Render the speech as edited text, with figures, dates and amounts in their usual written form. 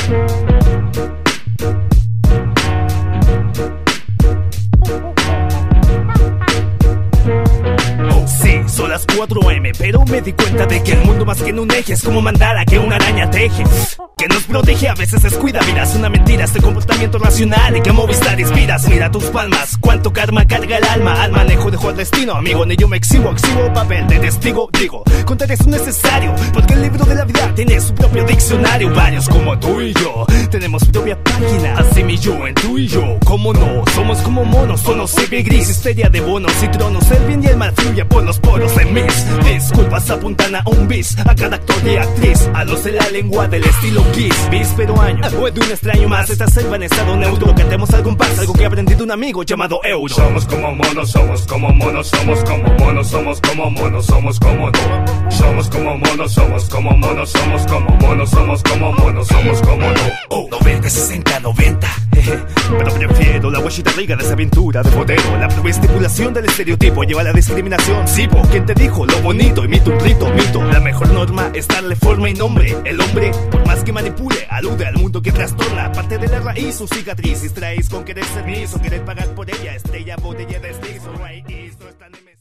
Sí, son las 4 AM, pero me di cuenta de que el mundo más que en un eje es como mandala que una araña teje, que nos protege, a veces descuida. Miras una mentira, este comportamiento racional y que Movistar inspiras. Mira tus palmas, cuánto karma carga el alma. Al manejo dejo el destino, amigo, en ello me exhibo papel de testigo. Digo, contar es necesario, porque el libro de la vida tiene su propio diccionario. Varios como tú y yo tenemos propia página, así mi yo en tú y yo. ¿Cómo no? Somos como monos, tonos y gris, histeria de bonos y tronos. El bien y el mal fluye por los poros de mis disculpas apuntan a un bis, a cada actor y actriz, a los de la lengua del estilo Kiss. Víspero año, o de un extraño más, esta selva en estado neutro. Cantemos algún paz, algo que aprendí de un amigo llamado Euro. Somos como monos, somos como monos, somos como monos, somos como monos, somos como no. Somos como monos, somos como monos, somos como monos, somos como monos, somos como no. 90, 60, 90. Pero prefiero la huellita rica de esa aventura de botero. La estipulación del estereotipo lleva a la discriminación. Sipo, ¿quién te dijo lo bonito? Imito un rito, mito. La mejor norma es darle forma y nombre. El hombre, por más que manipule, alude al mundo que trastorna. Parte de la raíz, su cicatriz. Distraéis con querer servir o querer pagar por ella. Estrella, botella de desliz. Esto está en